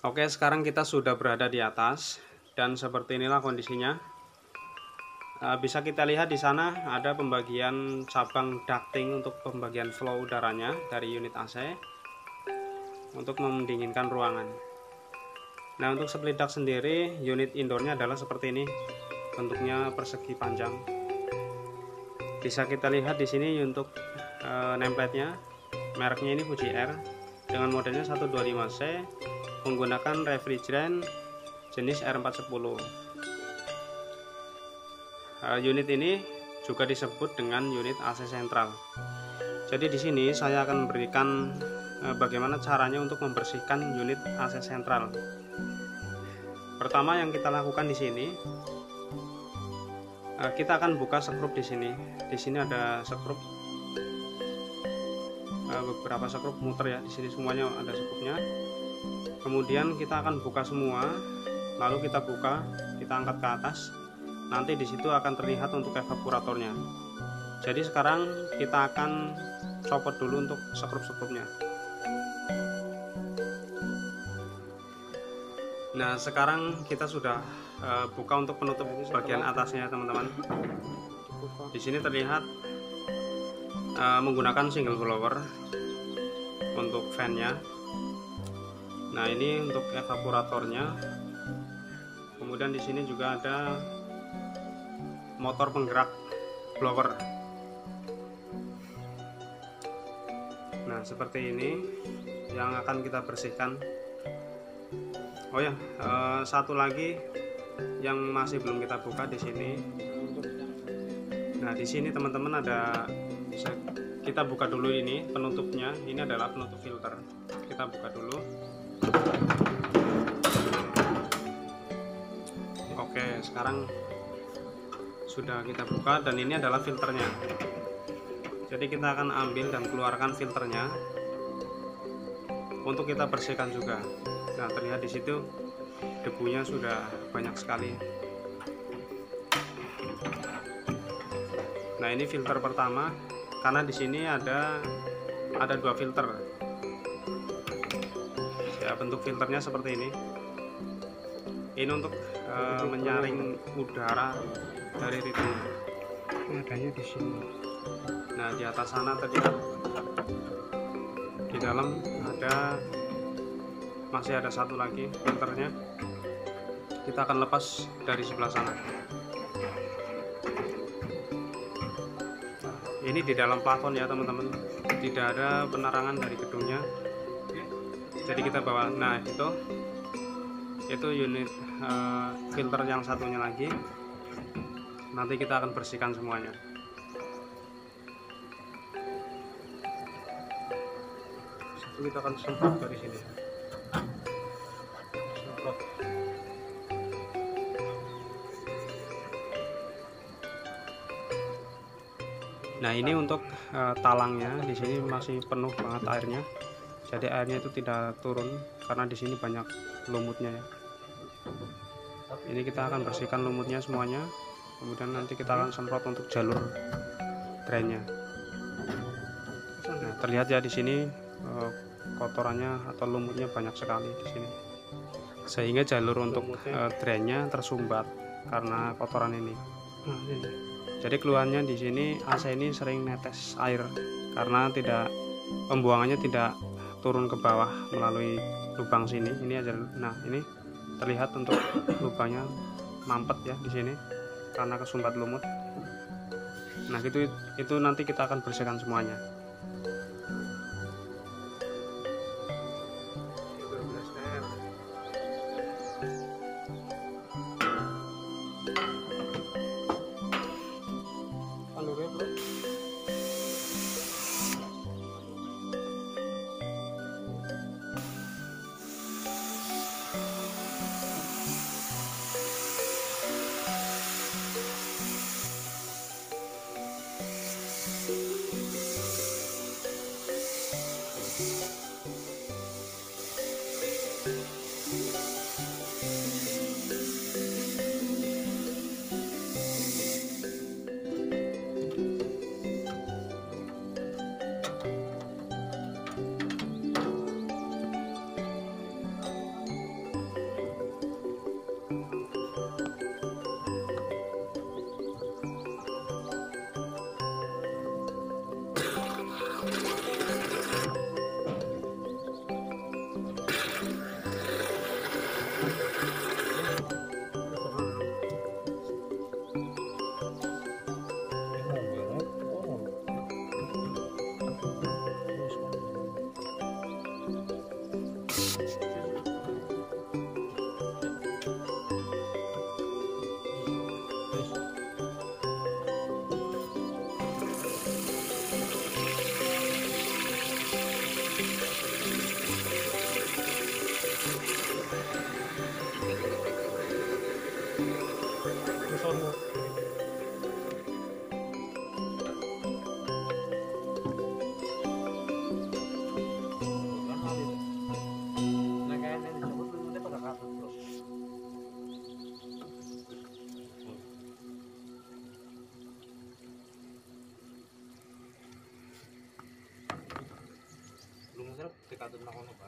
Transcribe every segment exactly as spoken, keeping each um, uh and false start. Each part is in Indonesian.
Oke, sekarang kita sudah berada di atas dan seperti inilah kondisinya. Uh, bisa kita lihat di sana ada pembagian cabang ducting untuk pembagian flow udaranya dari unit A C untuk mendinginkan ruangan. Nah, untuk split duct sendiri, unit indoornya adalah seperti ini, bentuknya persegi panjang. Bisa kita lihat di sini untuk uh, nameplate-nya, mereknya ini Fuji Air dengan modelnya seratus dua puluh lima C, menggunakan refrigerant jenis R empat sepuluh. Uh, unit ini juga disebut dengan unit A C sentral. Jadi di sini saya akan memberikan uh, bagaimana caranya untuk membersihkan unit A C sentral. Pertama yang kita lakukan di sini, uh, kita akan buka sekrup di sini. Di sini ada sekrup, uh, beberapa sekrup muter ya. Di sini semuanya ada sekrupnya. Kemudian kita akan buka semua, lalu kita buka, kita angkat ke atas. Nanti di situ akan terlihat untuk evaporatornya. Jadi sekarang kita akan copot dulu untuk sekrup-sekrupnya. Nah, sekarang kita sudah uh, buka untuk penutup bagian atasnya, teman-teman. Di sini terlihat uh, menggunakan single blower untuk fan-nya. Nah, ini untuk evaporatornya. Kemudian di sini juga ada motor penggerak blower. Nah, seperti ini yang akan kita bersihkan. Oh ya, eh, satu lagi yang masih belum kita buka di sini. Nah, di sini teman-teman ada, bisa kita buka dulu ini penutupnya. Ini adalah penutup filter. Kita buka dulu. Oke, sekarang sudah kita buka dan ini adalah filternya. Jadi kita akan ambil dan keluarkan filternya untuk kita bersihkan juga. Nah, terlihat di situ debunya sudah banyak sekali. Nah, ini filter pertama, karena di sini ada ada dua filter. Ya, bentuk filternya seperti ini. Ini untuk uh, menyaring udara dari ritme. Adanya di sini. Nah, di atas sana terlihat di dalam ada, masih ada satu lagi filternya. Kita akan lepas dari sebelah sana. Nah, ini di dalam plafon ya, teman-teman. Tidak ada penerangan dari gedungnya. Jadi kita bawa. Nah, itu itu unit uh, filter yang satunya lagi. Nanti kita akan bersihkan semuanya. Satu kita akan semprot dari sini. Semprot. Nah, ini untuk uh, talangnya. Di sini masih penuh banget airnya. Jadi airnya itu tidak turun karena di sini banyak lumutnya ya. Ini kita akan bersihkan lumutnya semuanya. Kemudian nanti kita akan semprot untuk jalur drainnya. Nah, terlihat ya di sini eh, kotorannya atau lumutnya banyak sekali di sini, sehingga jalur untuk eh, drainnya tersumbat karena kotoran ini. Jadi keluhannya di sini A C ini sering netes air karena tidak, pembuangannya tidak turun ke bawah melalui lubang sini. Ini aja. Nah, ini terlihat untuk lubangnya mampet ya di sini karena kesumbat lumut. Nah, itu itu nanti kita akan bersihkan semuanya.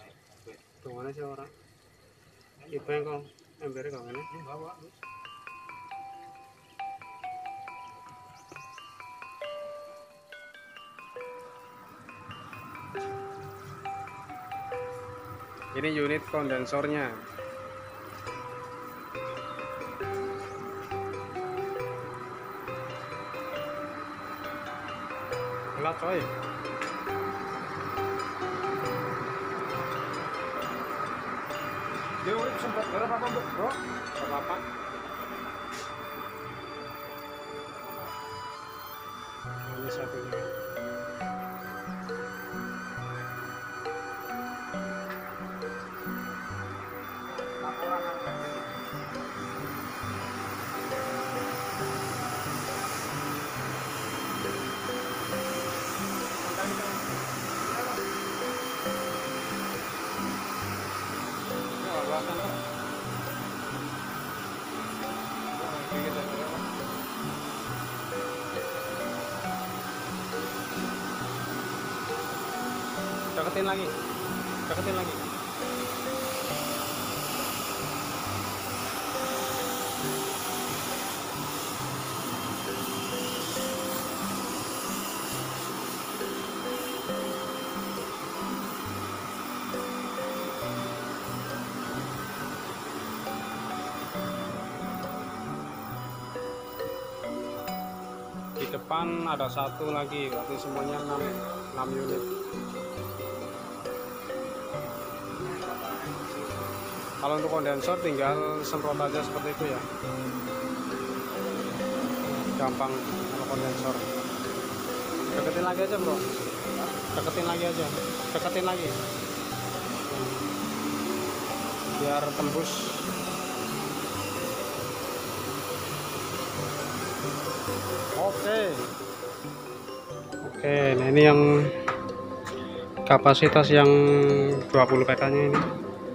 Gimana sih orang? Ibu yang kau embere kau ini? Ini unit kondensornya. Gelap coy. Dia urip sempat berapa apa bro? Apa? Ini satunya. Deketin lagi, deketin lagi. Di depan ada satu lagi, berarti semuanya enam, enam unit. Kalau untuk kondensor tinggal semprot aja seperti itu ya, gampang kalau kondensor. Deketin lagi aja bro, deketin lagi aja, deketin lagi biar tembus. Oke oke nah ini yang kapasitas yang dua puluh P K nya ini.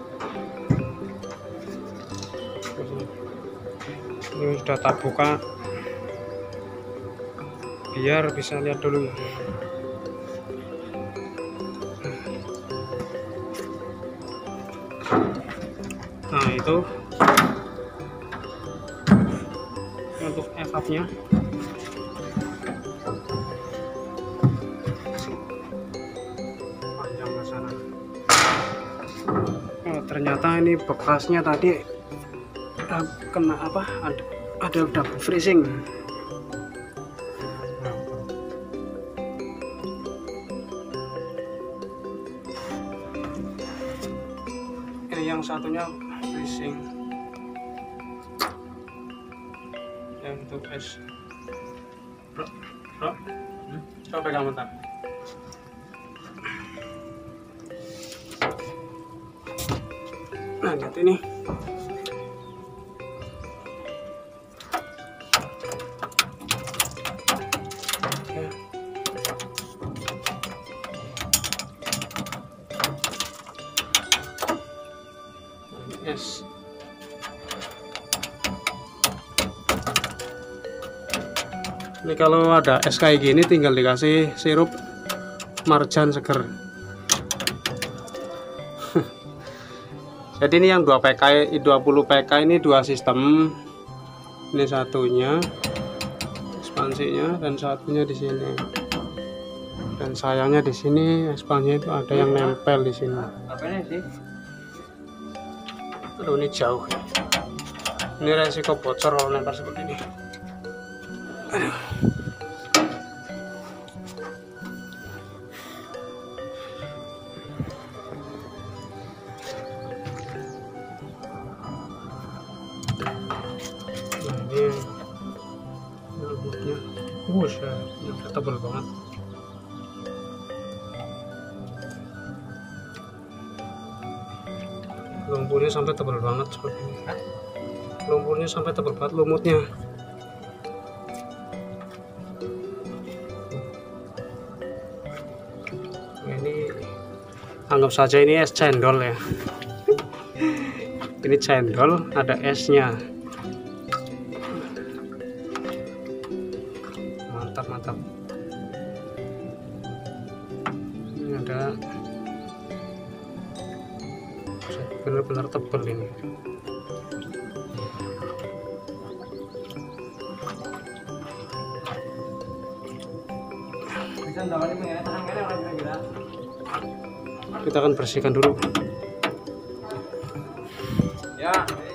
Ini sudah tak buka biar bisa lihat dulu. Nah itu untuk evapnya. Panjang ke sana. Oh, ternyata ini bekasnya tadi uh, kena apa? Ada, ada double freezing. Ini yang satunya freezing. Yang untuk es. Bro, bro, hmm? Coba pegang bentar. Nah, lihat ini. Es. Ini kalau ada es kayak gini tinggal dikasih sirup marjan seger. Jadi ini yang dua P K, dua puluh P K ini dua sistem. Ini satunya ekspansinya dan satunya di sini. Dan sayangnya di sini ekspansinya itu ada yang nempel di sini. Apanya sih? Aduh, ini jauh. Ini resiko bocor kalau nempel seperti ini. Aduh. Nah, ini lumutnya, wush, ini udah tebal banget. Lumpurnya sampai tebal banget seperti ini. Lumpurnya sampai tebal banget lumutnya. Ini anggap saja ini es cendol ya. Ini cendol, ada esnya. Mantap mantap. Ini ada benar-benar tebal ini. Bisa ndawani mengene tangan kene ora kira-kira. Kita akan bersihkan dulu. Ya.